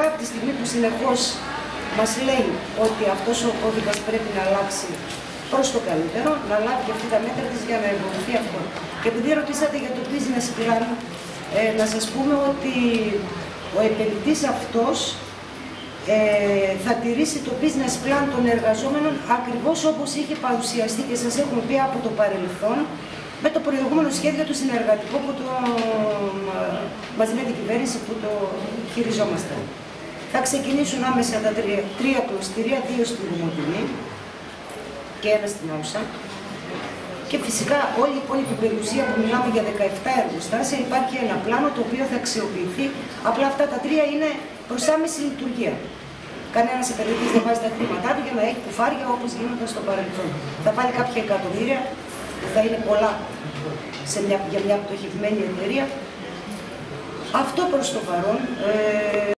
φυσικά από τη στιγμή που συνεχώς μας λέει ότι αυτός ο κώδικας πρέπει να αλλάξει προς το καλύτερο, να λάβει και αυτή τα μέτρα της για να ευοδοθεί αυτό. Και επειδή ρωτήσατε για το business plan, να σας πούμε ότι ο επενδυτής αυτός θα τηρήσει το business plan των εργαζόμενων ακριβώς όπως είχε παρουσιαστεί και σας έχουμε πει από το παρελθόν με το προηγούμενο σχέδιο του συνεργατικού που μαζί με την κυβέρνηση που το χειριζόμαστε. Θα ξεκινήσουν άμεσα τα 3 κλωστήρια, 2 στη Δημοτινή και 1 στην Άουσα. Και φυσικά όλη η υπόλοιπη περιουσία που μιλάμε για 17 εργοστάσια υπάρχει ένα πλάνο το οποίο θα αξιοποιηθεί. Απλά αυτά τα 3 είναι προς άμεση λειτουργία. Κανένας επενδυτής δεν βάζει τα χρήματά του για να έχει κουφάρια όπως γίνονταν στο παρελθόν. Θα βάλει κάποια εκατομμύρια, θα είναι πολλά για μια πτωχευμένη εταιρεία. Αυτό προς το παρόν.